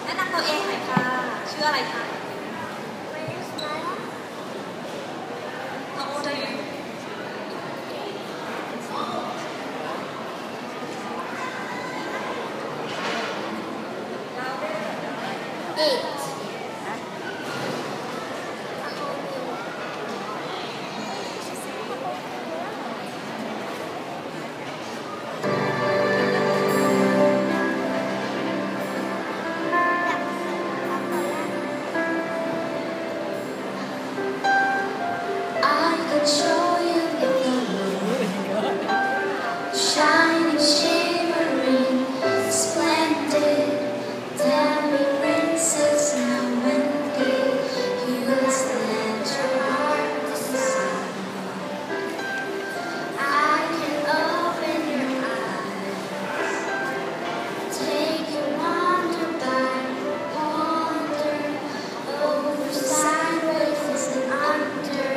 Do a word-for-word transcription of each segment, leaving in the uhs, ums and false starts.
นะนำตัวเองหน่อยค่ะชื่ออะไรคะ How old are you? Eight. Show you the shining, shimmering, splendid. Tell me, princess, now when did you let your heart decide? I can open your eyes, take you wonder by wonder, over, sideways and under.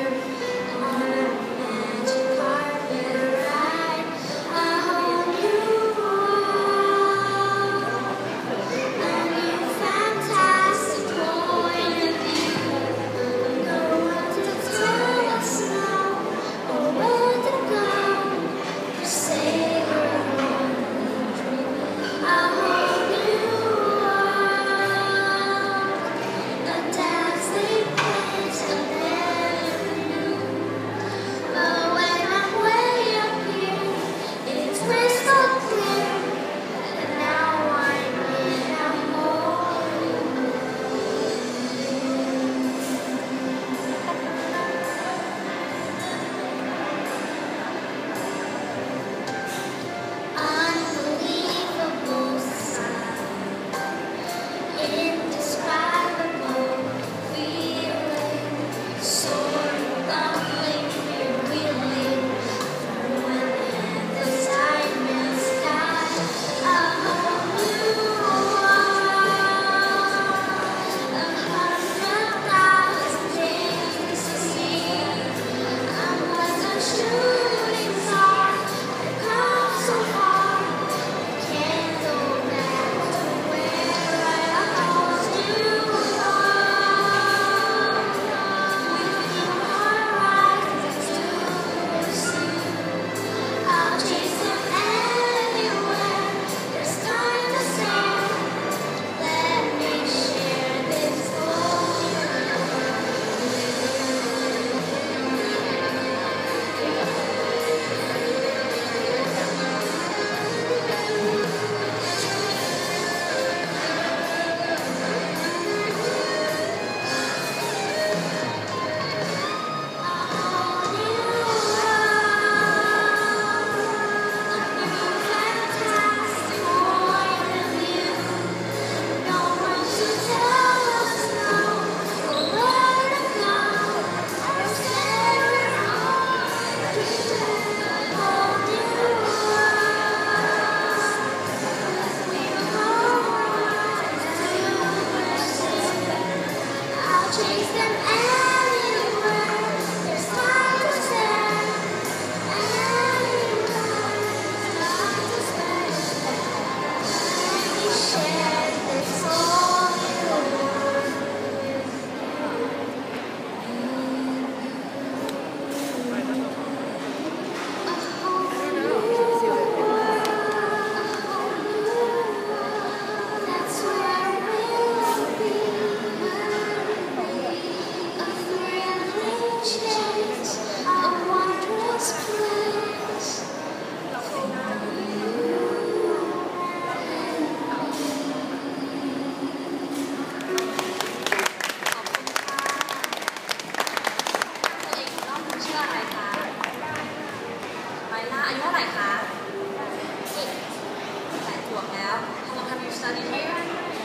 Study here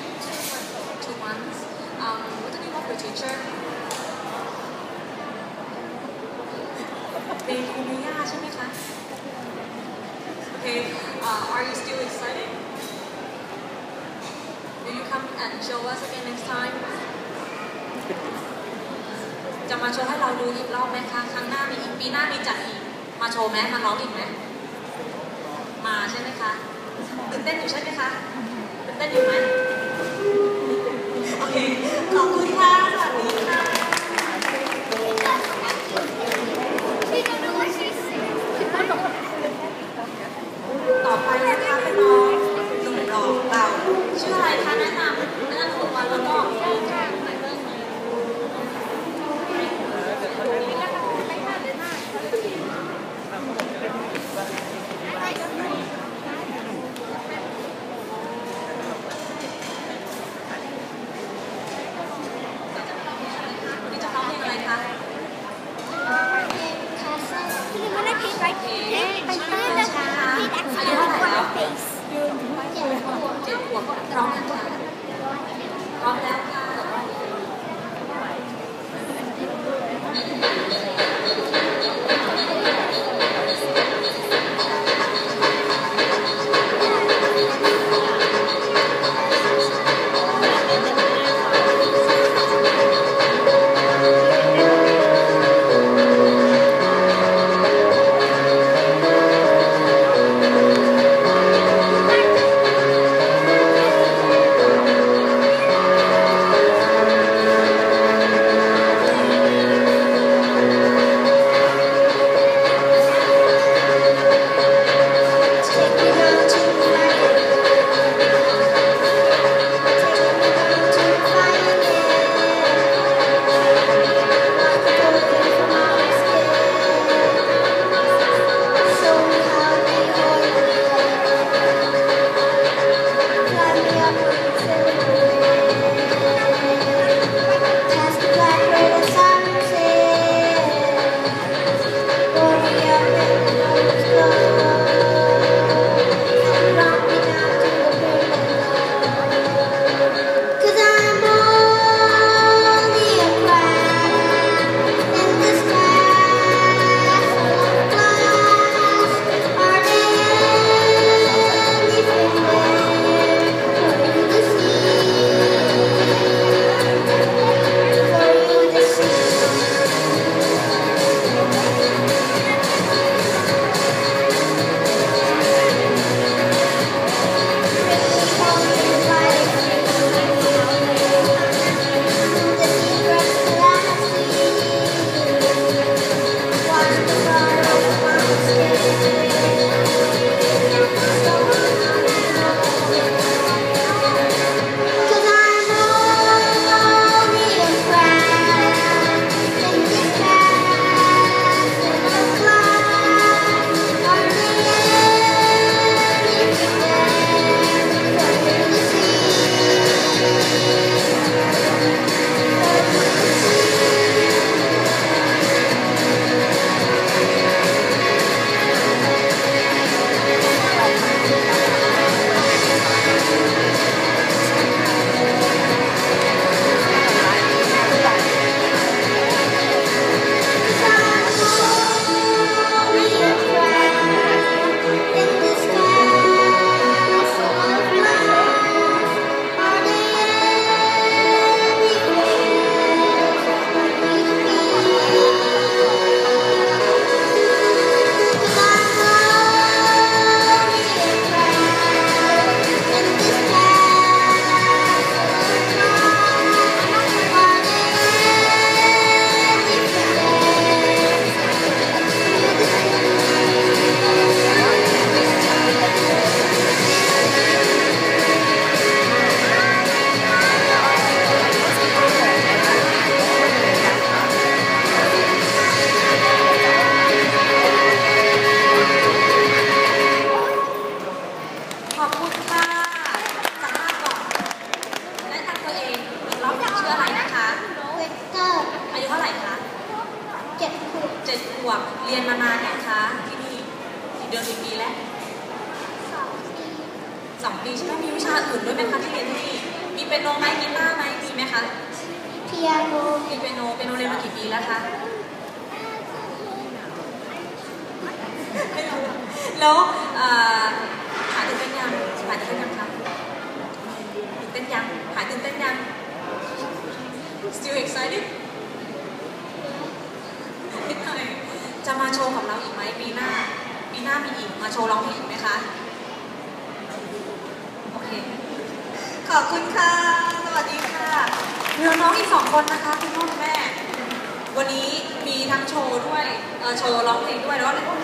two months. Um, what the name of your teacher? เป็นครูเมย่าใช่ไหมคะ Okay. Uh, are you still excited? Will you come and show us again next time? จะมาโชว์ให้เราดูอีกรอบไหมคะครั้งหน้ามีอีกปีหน้ามีจัดอีกมาโชว์ไหมมาร้องอีกไหมมาใช่ไหมคะตื่นเต้นอยู่ใช่ไหมคะตื่นเต้นอยู่ไหมเรียนมานานยังคะที่นี่กี่เดือนกี่ปีแล้วสองปีสองปีใช่ไหมมีวิชาอื่นด้วยไหมคะที่เรียนที่นี่มีเปียโนไหมกีตาร์ไหมมีไหมคะเปียโนมีเปียโนเปียโนเรียนมากี่ปีแล้วคะแล้วหายตื่นเต้นยังหายตื่นเต้นยังคะตื่นเต้นยังหายตื่นเต้นยัง still excited นิดหน่อยจะมาโชว์กับเราอีกไหมปีหน้าปีหน้ามีอีกมาโชว์ร้องเพลงอีกไหมคะโอเคขอบคุณค่ะสวัสดีค่ะเหลือน้องอีกสองคนนะคะคุณพ่อคุณแม่วันนี้มีทั้งโชว์ด้วยเออโชว์ร้องเพลงด้วยแล้วก็